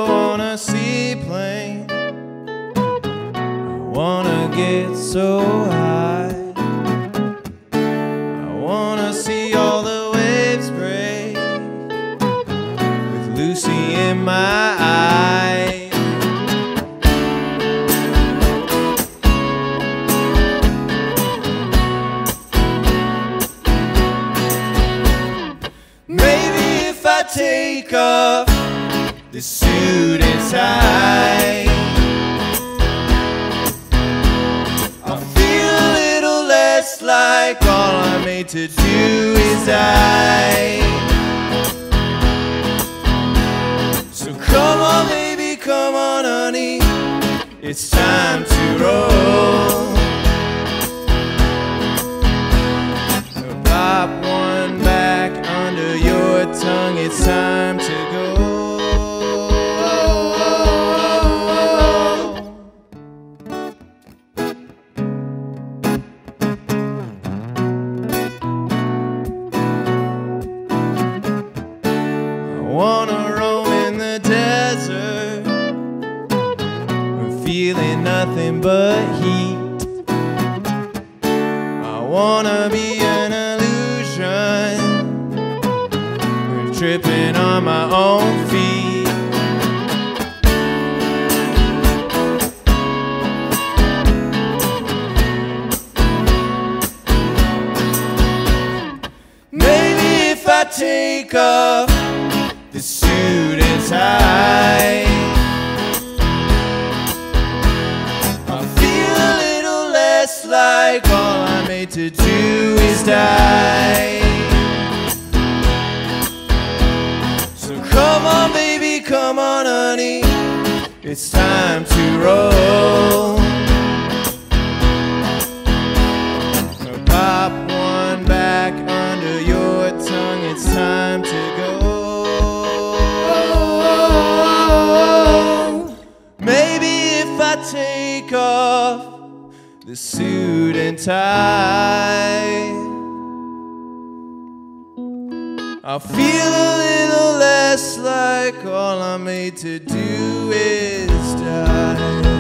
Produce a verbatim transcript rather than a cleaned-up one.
go on a seaplane. I wanna get so high. I wanna see all the waves break with Lucy in my eyes. Maybe if I take off the suit and tie, I'll feel a little less like all I'm made to do is die. So come on baby, come on honey, it's time to roll. Pop one back under your tongue, it's time to go. I wanna roam in the desert, I'm feeling nothing but heat. I wanna be an illusion, tripping on my own feet. Maybe if I take off the suit and tie, I'll feel a little less like all I'm made to do is die. So come on baby, come on honey, it's time to roll. Pop one back under your tongue, it's time to go. Maybe if I take off the suit and tie, I'll feel a little less like all I'm made to do is die.